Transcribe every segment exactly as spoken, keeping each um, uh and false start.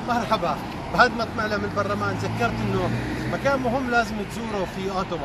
مرحبا. بعد ما طلعنا من البرلمان ذكرت انه مكان مهم لازم تزوره في اوتاوا.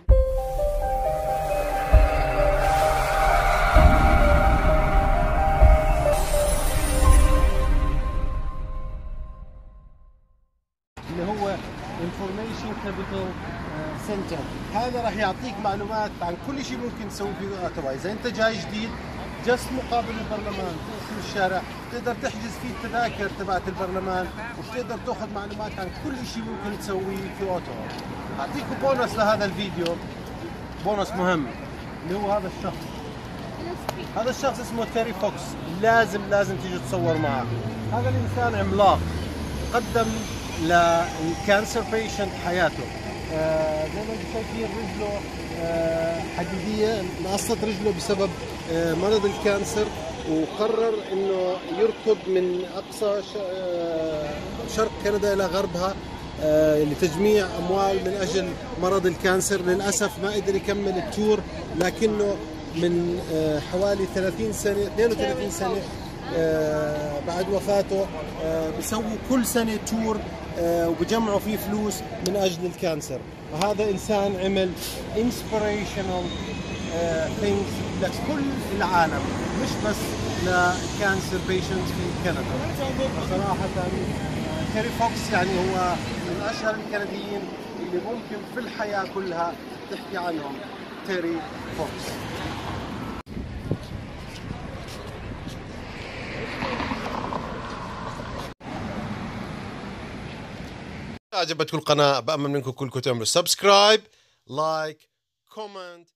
اللي هو Information Capital Center. هذا راح يعطيك معلومات عن كل شيء ممكن تسوي في اوتاوا. اذا انت جاي جديد جست مقابل البرلمان في الشارع تقدر تحجز فيه التذاكر تبعت البرلمان وبتقدر تاخذ معلومات عن كل شيء ممكن تسويه في اوتاوا. اعطيكم بونص لهذا الفيديو، بونص مهم اللي هو هذا الشخص. هذا الشخص اسمه تيري فوكس، لازم لازم تيجي تصور معه. هذا الانسان عملاق قدم للكانسر بيشنت حياته. آه زي ما انتم شايفين رجله آه حديديه، انقصت رجله بسبب آه مرض الكانسر، وقرر انه يركض من اقصى آه شرق كندا الى غربها آه لتجميع اموال من اجل مرض الكانسر. للاسف ما قدر يكمل التور، لكنه من آه حوالي ثلاثين سنه اثنين وثلاثين سنه آه بعد وفاته آه بيسووا كل سنه تور آه وبجمعوا فيه فلوس من اجل الكانسر. وهذا انسان عمل inspirational آه things لكل العالم، مش بس لكانسر بيشنتس في كندا. صراحه تيري فوكس يعني هو من اشهر الكنديين اللي ممكن في الحياه كلها تحكي عنهم. تيري فوكس. عجبتكم القناة بأمل منكم كلكم تعملوا سبسكرايب، لايك، كومنت.